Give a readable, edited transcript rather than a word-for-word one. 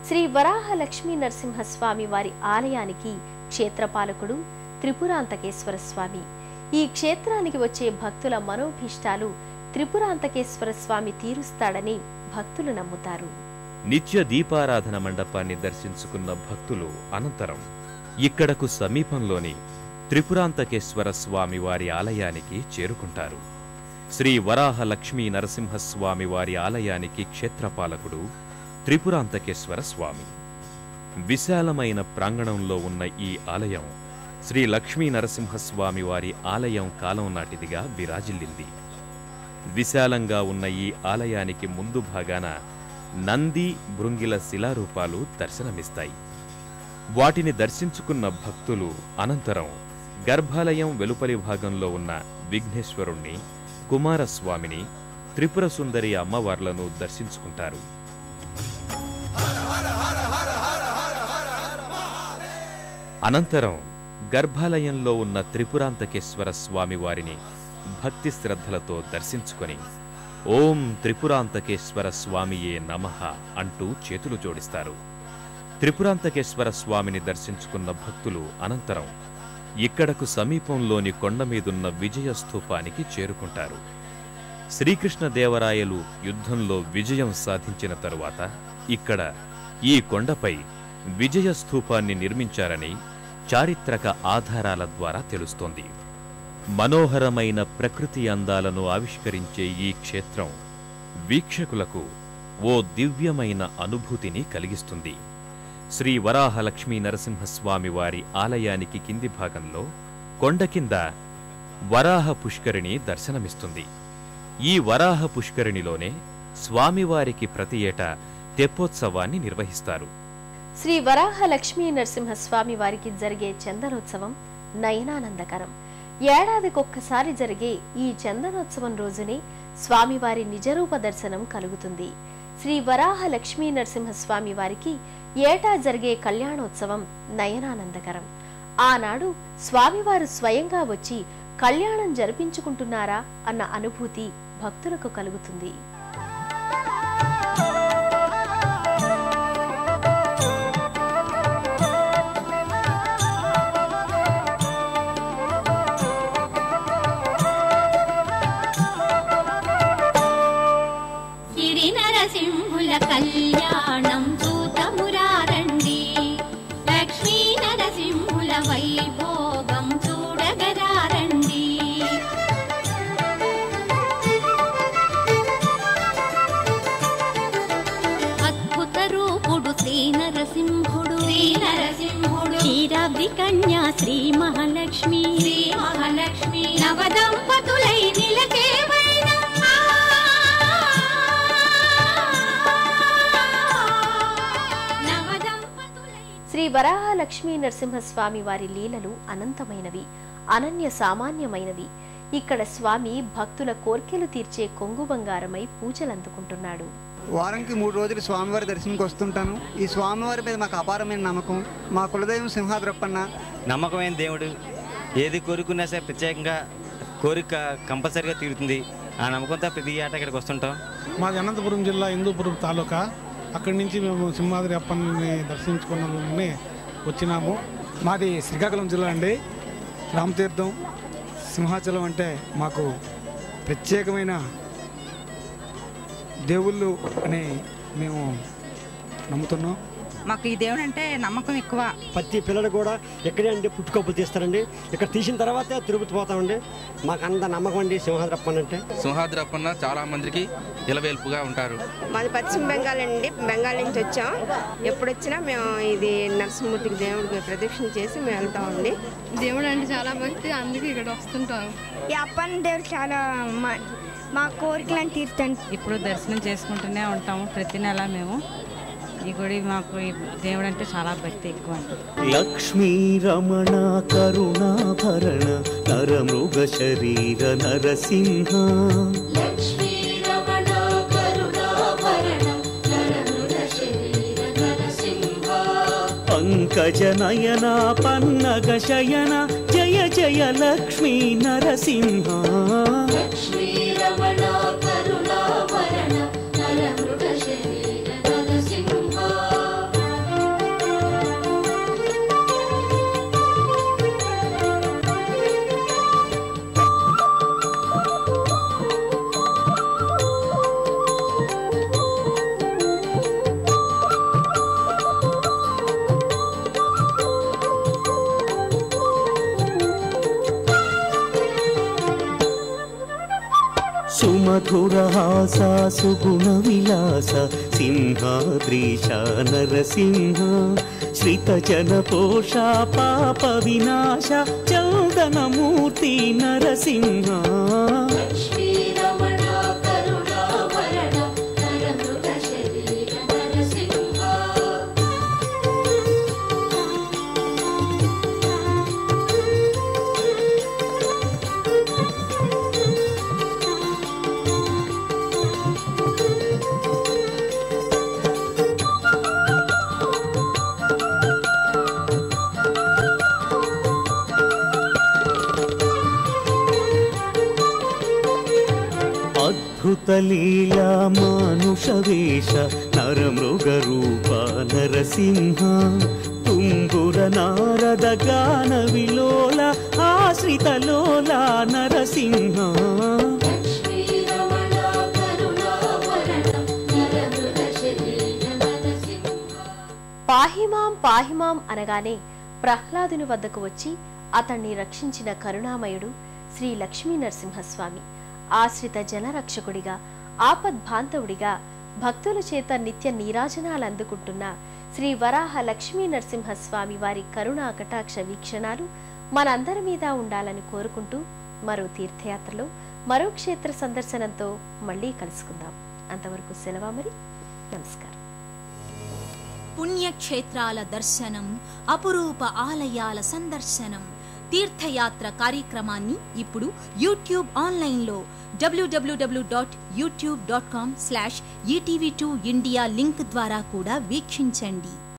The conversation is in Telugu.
శ్రీ వరాహ లక్ష్మీ నరసింహస్వామి వారి ఆలయానికి క్షేత్రపాలకుడు త్రిపురాంతకేశ్వర స్వామి. ఈ క్షేత్రానికి వచ్చే భక్తుల మనోభీష్టాలు త్రిపురాంతకేశ్వర స్వామి తీరుస్తాడని భక్తులు నమ్ముతారు. నిత్య దీపారాధన మండపాన్ని దర్శించుకున్న భక్తులు అనంతరం ఇక్కడకు సమీపంలోని త్రిపురాంతకేశ్వర స్వామి వారి ఆలయానికి చేరుకుంటారు. శ్రీ వరాహ లక్ష్మీ నరసింహస్వామి వారి ఆలయానికి క్షేత్రపాలకుడు త్రిపురాంతకేశ్వర స్వామి. విశాలమైన ప్రాంగణంలో ఉన్న ఈ ఆలయం శ్రీ లక్ష్మీ నరసింహస్వామి వారి ఆలయం కాలం నాటిదిగా విరాజిల్లింది. విశాలంగా ఉన్న ఈ ఆలయానికి ముందు భాగాన నంది భృంగిల శిలారూపాలు దర్శనమిస్తాయి. వాటిని దర్శించుకున్న భక్తులు అనంతరం గర్భాలయం వెలుపలి భాగంలో ఉన్న విఘ్నేశ్వరుణ్ణి, కుమారస్వామిని, త్రిపుర సుందరి అమ్మవార్లను దర్శించుకుంటారు. అనంతరం గర్భాలయంలో ఉన్న త్రిపురాంతకేశ్వర స్వామి వారిని భక్తి శ్రద్ధలతో దర్శించుకొని ఓం త్రిపురాంతకేశ్వర స్వామియే నమః అంటూ చేతులు జోడిస్తారు. త్రిపురాంతకేశ్వర స్వామిని దర్శించుకున్న భక్తులు అనంతరం ఇక్కడకు సమీపంలోని కొండమీదున్న విజయస్థూపానికి చేరుకుంటారు. శ్రీకృష్ణదేవరాయలు యుద్ధంలో విజయం సాధించిన తరువాత ఇక్కడ ఈ కొండపై విజయస్థూపాన్ని నిర్మించారని చారిత్రక ఆధారాల ద్వారా తెలుస్తోంది. మనోహరమైన ప్రకృతి అందాలను ఆవిష్కరించే ఈ క్షేత్రం వీక్షకులకు ఓ దివ్యమైన అనుభూతిని కలిగిస్తుంది. శ్రీ వరాహ లక్ష్మీ నరసింహస్వామి వారి ఆలయానికి కింది భాగంలో కొండ కింద వరాహ పుష్కరిణి దర్శనమిస్తుంది. ఈ వరాహ పుష్కరిణిలోనే స్వామివారికి ప్రతి ఏటా తెప్పోత్సవాన్ని నిర్వహిస్తారు. శ్రీ వరాహ లక్ష్మీ నరసింహస్వామి వారికి జరిగే చందనోత్సవం నయనానందకరం. ఏడాదికొక్కసారి జరిగే ఈ చందనోత్సవం రోజునే స్వామివారి నిజరూప దర్శనం కలుగుతుంది. శ్రీ వరాహ లక్ష్మీ నరసింహస్వామి వారికి ఏటా జరిగే కళ్యాణోత్సవం నయనానందకరం. ఆనాడు స్వామివారు స్వయంగా వచ్చి కళ్యాణం జరిపించుకుంటున్నారా అన్న అనుభూతి భక్తులకు కలుగుతుంది. కళ్యాణం చూతమురారండి, లక్ష్మీ నరసింహుల వైభోగం చూడగరారండి. అద్భుత రూపుడు శ్రీ నరసింహుడు, క్షీరాబ్ది కన్యా శ్రీ మహాలక్ష్మి, నవదంపతులై నిలచేవైన శ్రీ వరాహ లక్ష్మీ నరసింహస్వామి వారి లీలలు అనంతమైనవి, అనన్య సామాన్యమైనవి. ఇక్కడ స్వామి భక్తుల కోర్కెలు తీర్చే కొంగు బంగారమై పూజలందుకుంటున్నాడు. వారానికి 3 రోజులు స్వామివారి దర్శనంకి వస్తుంటాను. ఈ స్వామివారి మీద మాకు అపారమైన నమ్మకం. మా కులదైవం సింహాద్రప్పన్న నమ్మకమైన దేవుడు. ఏది కోరుకున్నా సరే ప్రత్యేకంగా కోరిక కంపల్సరీగా తీరుతుంది. ఆ నమ్మకంతో ప్రతి ఏటా ఇక్కడికి వస్తుంటాం. మాది అనంతపురం జిల్లా హిందూపురం తాలూకా. అక్కడి నుంచి మేము సింహాద్రి అప్పని దర్శించుకున్నామని వచ్చినాము. మాది శ్రీకాకుళం జిల్లా అండి. రామతీర్థం, సింహాచలం అంటే మాకు ప్రత్యేకమైన దేవుళ్ళు అని మేము నమ్ముతున్నాం. మాకు ఈ దేవుడు అంటే నమ్మకం ఎక్కువ. ప్రతి పిల్లలు కూడా ఇక్కడే అండి పుట్టుకప్పు తీస్తారండి. ఇక్కడ తీసిన తర్వాతే తిరుపతి పోతామండి. మాకు అంత నమ్మకం అండి సింహాద్రప్పన్న అంటే. సింహాద్రప్పన్న చాలా మందికి ఇలవేల్పుగా ఉంటారు. మాది పశ్చిమ బెంగాల్ అండి. బెంగాల్ నుంచి వచ్చాం. ఎప్పుడు వచ్చినా మేము ఇది నరసింహమూర్తికి దేవుడికి ప్రదక్షిణ చేసి మేము వెళ్తామండి. దేవుడు అంటే చాలా భక్తి, అందుకే ఇక్కడ వస్తుంటాం. ఈ అప్పన్న దేవుడు చాలా మా కోరికలను తీర్చండి. ఇప్పుడు దర్శనం చేసుకుంటూనే ఉంటాము ప్రతి నెల. మేము ఈ గుడి మాకు దేవుడు అంటే చాలా భక్తి ఎక్కువ. లక్ష్మీ రమణ కరుణాభరణ నరమృగ శరీర నరసింహ, పంకజ నయన పన్నగ శయన జయ జయ లక్ష్మీ నరసింహ. మధురహాస సుగుణ విలాస సింహాద్రీశ నరసింహ శ్రితజన పోష పాప వినాశ చందనమూర్తి నరసింహ అద్భుతలీలా మానుష వేష నరమృగ రూప నరసింహ తుంగుర నారద గాన విలోల ఆశ్రితలోల నరసింహ పాహిమాం పాహిమాం అనగానే ప్రహ్లాదుని వద్దకు వచ్చి అతన్ని రక్షించిన కరుణామయుడు శ్రీ లక్ష్మీ నరసింహస్వామి. ఆశ్రిత జనరక్షకుడిగా ఆపద్బాంధవుడిగా భక్తుల చేత నిత్య నీరాజనాలు అందుకుంటున్న శ్రీ వరాహ లక్ష్మీ నరసింహస్వామి వారి కరుణా కటాక్ష వీక్షణాలు మనందరి మీద ఉండాలని కోరుకుంటూ మరో తీర్థయాత్రలో మరో క్షేత్ర సందర్శనంతో మళ్ళీ కలుసుకుందాం. అంతవరకు సెలవు మరి. నమస్కారం. పుణ్యక్షేత్రాల దర్శనం, అపురూప ఆలయాల సందర్శనం, తీర్థయాత్ర కార్యక్రమాన్ని ఇప్పుడు యూట్యూబ్ ఆన్లైన్లో www.youtube.com/etv2india లింక్ ద్వారా కూడా వీక్షించండి.